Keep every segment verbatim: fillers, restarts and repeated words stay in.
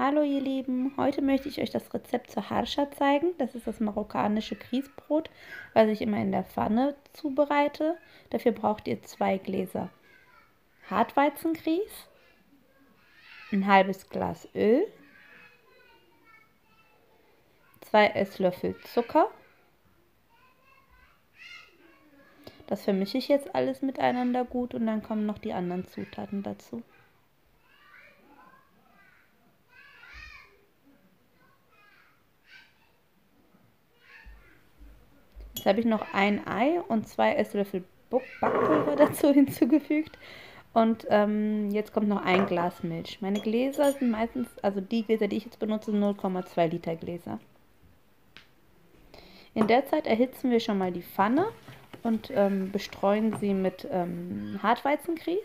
Hallo ihr Lieben, heute möchte ich euch das Rezept zur Harscha zeigen. Das ist das marokkanische Grießbrot, was ich immer in der Pfanne zubereite. Dafür braucht ihr zwei Gläser Hartweizengrieß, ein halbes Glas Öl, zwei Esslöffel Zucker. Das vermische ich jetzt alles miteinander gut und dann kommen noch die anderen Zutaten dazu. Jetzt habe ich noch ein Ei und zwei Esslöffel Backpulver dazu hinzugefügt. Und ähm, jetzt kommt noch ein Glas Milch. Meine Gläser sind meistens, also die Gläser, die ich jetzt benutze, sind null Komma zwei Liter Gläser. In der Zeit erhitzen wir schon mal die Pfanne und ähm, bestreuen sie mit ähm, Hartweizengrieß.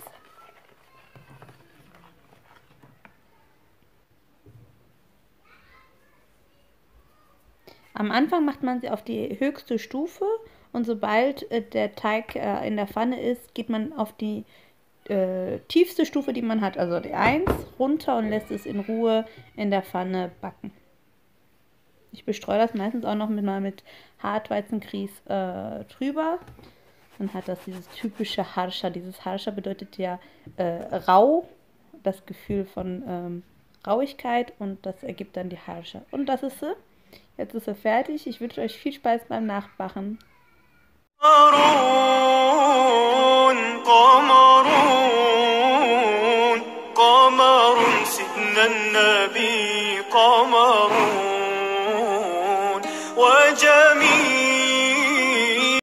Am Anfang macht man sie auf die höchste Stufe und sobald äh, der Teig äh, in der Pfanne ist, geht man auf die äh, tiefste Stufe, die man hat, also die eins, runter und lässt es in Ruhe in der Pfanne backen. Ich bestreue das meistens auch noch mit, mal mit Hartweizengrieß äh, drüber. Dann hat das dieses typische Harscha. Dieses Harscha bedeutet ja äh, rau, das Gefühl von ähm, Rauigkeit, und das ergibt dann die Harscha. Und das ist sie. Jetzt ist sie fertig. Ich wünsche euch viel Spaß beim Nachbacken. وجميل